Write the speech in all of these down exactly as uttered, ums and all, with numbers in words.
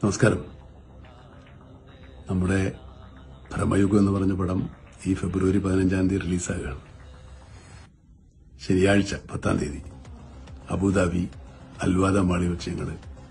നമസ്കാരം. നമ്മുടെ ഭ്രമയുഗം എന്ന് പറഞ്ഞ പടം ഈ ഫെബ്രുവരി പതിനഞ്ചാം തീയതി റിലീസാകുകയാണ്. ശനിയാഴ്ച പത്താം തീയതി അബുദാബി അൽവാദ മാളി വെച്ച് ഞങ്ങൾ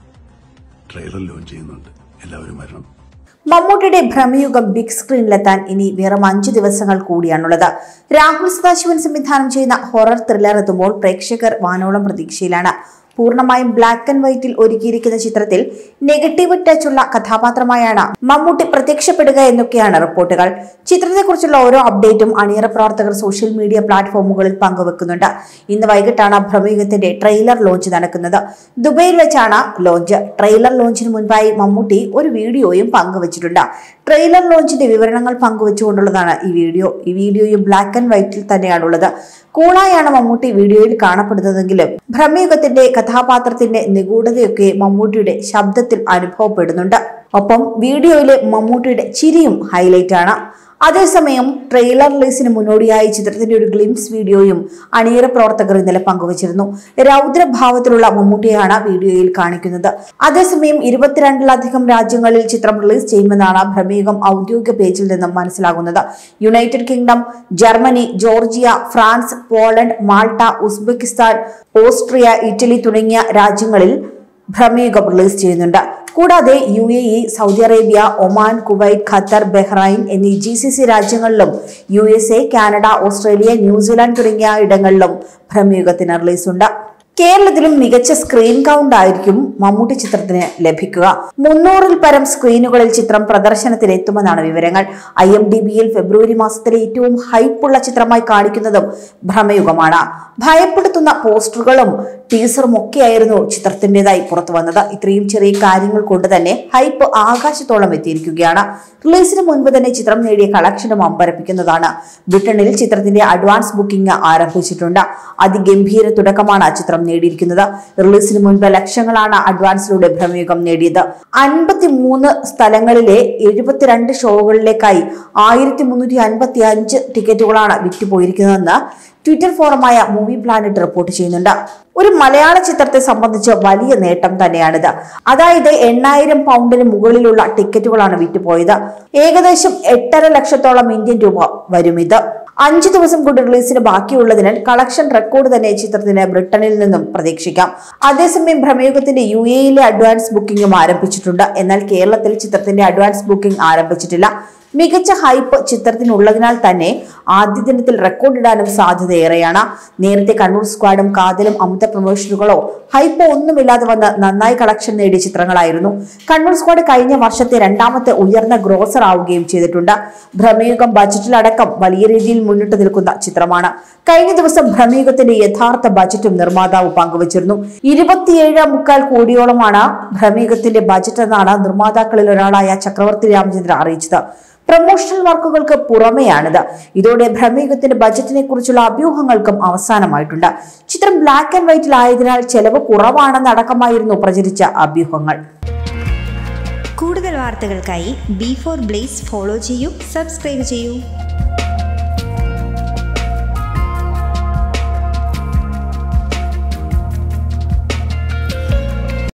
ട്രെയിലർ ലോഞ്ച് ചെയ്യുന്നുണ്ട്. എല്ലാവരും വരണം. മമ്മൂട്ടിയുടെ ഭ്രമയുഗം ബിഗ് സ്ക്രീനിലെത്താൻ ഇനി വെറും അഞ്ചു ദിവസങ്ങൾ കൂടിയാണുള്ളത്. രാഹുൽ സദാശിവൻ സംവിധാനം ചെയ്യുന്ന ഹൊറർ ത്രില്ലർ എത്തുമ്പോൾ പ്രേക്ഷകർ വാനോളം പ്രതീക്ഷയിലാണ്. പൂർണ്ണമായും ബ്ലാക്ക് ആൻഡ് വൈറ്റിൽ ഒരുക്കിയിരിക്കുന്ന ചിത്രത്തിൽ നെഗറ്റീവ് ടച്ചുള്ള കഥാപാത്രമായാണ് മമ്മൂട്ടി പ്രത്യക്ഷപ്പെടുക എന്നൊക്കെയാണ് റിപ്പോർട്ടുകൾ. ചിത്രത്തെക്കുറിച്ചുള്ള ഓരോ അപ്ഡേറ്റും അണിയറ പ്രവർത്തകർ സോഷ്യൽ മീഡിയ പ്ലാറ്റ്ഫോമുകളിൽ പങ്കുവെക്കുന്നുണ്ട്. ഇന്ന് വൈകിട്ടാണ് ഭ്രമയുഗത്തിന്റെ ട്രെയിലർ ലോഞ്ച് നടക്കുന്നത്. ദുബൈയിൽ വെച്ചാണ് ലോഞ്ച്. ട്രെയിലർ ലോഞ്ചിന് മുൻപായി മമ്മൂട്ടി ഒരു വീഡിയോയും പങ്കുവച്ചിട്ടുണ്ട്. ട്രെയിലർ ലോഞ്ചിന്റെ വിവരണങ്ങൾ പങ്കുവച്ചുകൊണ്ടുള്ളതാണ് ഈ വീഡിയോ. ഈ വീഡിയോയും ബ്ലാക്ക് ആൻഡ് വൈറ്റിൽ തന്നെയാണുള്ളത്. കൂളായാണ് മമ്മൂട്ടി വീഡിയോയിൽ കാണപ്പെടുന്നതെങ്കിലും ഭ്രമയുഗത്തിന്റെ കഥാപാത്രത്തിന്റെ നിഗൂഢതയൊക്കെ മമ്മൂട്ടിയുടെ ശബ്ദത്തിൽ അനുഭവപ്പെടുന്നുണ്ട്. ഒപ്പം വീഡിയോയിലെ മമ്മൂട്ടിയുടെ ചിരിയും ഹൈലൈറ്റ് ആണ്. അതേസമയം ട്രെയിലർ റിലീസിന് മുന്നോടിയായി ചിത്രത്തിന്റെ ഒരു ഗ്ലിംസ് വീഡിയോയും അണിയറ പ്രവർത്തകർ ഇന്നലെ പങ്കുവച്ചിരുന്നു. രൗദ്രഭാവത്തിലുള്ള മമ്മൂട്ടിയാണ് വീഡിയോയിൽ കാണിക്കുന്നത്. അതേസമയം ഇരുപത്തിരണ്ടിലധികം രാജ്യങ്ങളിൽ ചിത്രം റിലീസ് ചെയ്യുമെന്നാണ് ഭ്രമയുഗം ഔദ്യോഗിക പേജിൽ നിന്നും മനസ്സിലാകുന്നത്. United Kingdom, Germany, Georgia, France, Poland, Malta, Uzbekistan, Austria, Italy തുടങ്ങിയ രാജ്യങ്ങളിൽ ഭ്രമയുഗം റിലീസ് ചെയ്യുന്നുണ്ട്. കൂടാതെ U A E, Saudi Arabia, Oman, Kuwait, Qatar, Bahrain എന്നീ ജി സി സി രാജ്യങ്ങളിലും U S A, Canada, Australia, New Zealand തുടങ്ങിയ ഇടങ്ങളിലും ഭ്രമയുഗത്തിന് റിലീസുണ്ട്. കേരളത്തിലും മികച്ച സ്ക്രീൻ കൗണ്ട് ആയിരിക്കും മമ്മൂട്ടി ചിത്രത്തിന് ലഭിക്കുക. മുന്നൂറിൽ പരം സ്ക്രീനുകളിൽ ചിത്രം പ്രദർശനത്തിന് എത്തുമെന്നാണ് വിവരങ്ങൾ. ഐ എം ഡി ബിയിൽ ഫെബ്രുവരി മാസത്തിലെ ഏറ്റവും ഹൈപ്പുള്ള ചിത്രമായി കാണിക്കുന്നതും ഭ്രമയുഗമാണ്. ഭയപ്പെടുത്തുന്ന പോസ്റ്ററുകളും ടീസറും ഒക്കെയായിരുന്നു ചിത്രത്തിൻ്റെതായി പുറത്തു വന്നത്. ഇത്രയും ചെറിയ കാര്യങ്ങൾ കൊണ്ട് തന്നെ ഹൈപ്പ് ആകാശത്തോളം എത്തിയിരിക്കുകയാണ്. റിലീസിന് മുൻപ് തന്നെ ചിത്രം നേടിയ കളക്ഷനും അമ്പരപ്പിക്കുന്നതാണ്. ബ്രിട്ടനിൽ ചിത്രത്തിന്റെ അഡ്വാൻസ് ബുക്കിംഗ് ആരംഭിച്ചിട്ടുണ്ട്. അതിഗംഭീര തുടക്കമാണ് ചിത്രം നേടിയിരിക്കുന്നത്. റിലീസിന് മുൻപ് ലക്ഷങ്ങളാണ് അഡ്വാൻസിലൂടെ ഭ്രമയുഗം നേടിയത്. അൻപത്തി മൂന്ന് സ്ഥലങ്ങളിലെ എഴുപത്തിരണ്ട് ഷോകളിലേക്കായി ആയിരത്തി മുന്നൂറ്റി അൻപത്തി അഞ്ച് ടിക്കറ്റുകളാണ് വിറ്റുപോയിരിക്കുന്നതെന്ന് ട്വിറ്റർ ഫോറമായ മൂവി പ്ലാനറ്റ് റിപ്പോർട്ട് ചെയ്യുന്നുണ്ട്. ഒരു മലയാള ചിത്രത്തെ സംബന്ധിച്ച് വലിയ നേട്ടം തന്നെയാണിത്. അതായത് എണ്ണായിരം പൗണ്ടിന് മുകളിലുള്ള ടിക്കറ്റുകളാണ് വിറ്റുപോയത്. ഏകദേശം എട്ടര ലക്ഷത്തോളം ഇന്ത്യൻ രൂപ വരും ഇത്. അഞ്ചു ദിവസം കൊണ്ട് റിലീസിന് ബാക്കിയുള്ളതിനാൽ കളക്ഷൻ റെക്കോർഡ് തന്നെ ചിത്രത്തിന് ബ്രിട്ടനിൽ നിന്നും പ്രതീക്ഷിക്കാം. അതേസമയം ഭ്രമയുഗത്തിന്റെ യു എയിലെ അഡ്വാൻസ് ബുക്കിംഗും ആരംഭിച്ചിട്ടുണ്ട്. എന്നാൽ കേരളത്തിൽ ചിത്രത്തിന്റെ അഡ്വാൻസ് ബുക്കിംഗ് ആരംഭിച്ചിട്ടില്ല. മികച്ച ഹൈപ്പ് ചിത്രത്തിനുള്ളതിനാൽ തന്നെ ആദ്യ ദിനത്തിൽ റെക്കോർഡിടാനും സാധ്യതയേറെയാണ്. നേരത്തെ കണ്ണൂർ സ്ക്വാഡും കാതലും അമിത പ്രൊമോഷനുകളോ ഹൈപ്പോ ഒന്നുമില്ലാതെ വന്ന് നന്നായി കളക്ഷൻ നേടിയ ചിത്രങ്ങളായിരുന്നു. കണ്ണൂർ സ്ക്വാഡ് കഴിഞ്ഞ വർഷത്തെ രണ്ടാമത്തെ ഉയർന്ന ഗ്രോസർ ആവുകയും ചെയ്തിട്ടുണ്ട്. ഭ്രമയുഗം ബജറ്റിലടക്കം വലിയ രീതിയിൽ മുന്നിട്ട് നിൽക്കുന്ന ചിത്രമാണ്. കഴിഞ്ഞ ദിവസം ഭ്രമയുഗത്തിന്റെ യഥാർത്ഥ ബജറ്റും നിർമ്മാതാവ് പങ്കുവച്ചിരുന്നു. ഇരുപത്തിയേഴ് മുക്കാൽ കോടിയോളമാണ് ഭ്രമയുഗത്തിന്റെ ബജറ്റ് എന്നാണ് നിർമ്മാതാക്കളിൽ ഒരാളായ ചക്രവർത്തി രാമചന്ദ്രൻ അറിയിച്ചത്. പ്രൊമോഷണൽ വർക്കുകൾക്ക് പുറമെയാണിത്. ഇതോടെ ഭ്രമയുഗത്തിന്റെ ബജറ്റിനെ കുറിച്ചുള്ള അഭ്യൂഹങ്ങൾക്കും അവസാനമായിട്ടുണ്ട്. ചിത്രം ബ്ലാക്ക് ആൻഡ് വൈറ്റിലായതിനാൽ ചെലവ് കുറവാണെന്നടക്കമായിരുന്നു പ്രചരിച്ച അഭ്യൂഹങ്ങൾ. കൂടുതൽ വാർത്തകൾക്കായി ബി ഫോർ ബ്ലേസ് ഫോളോ ചെയ്യൂ, സബ്സ്ക്രൈബ് ചെയ്യൂ.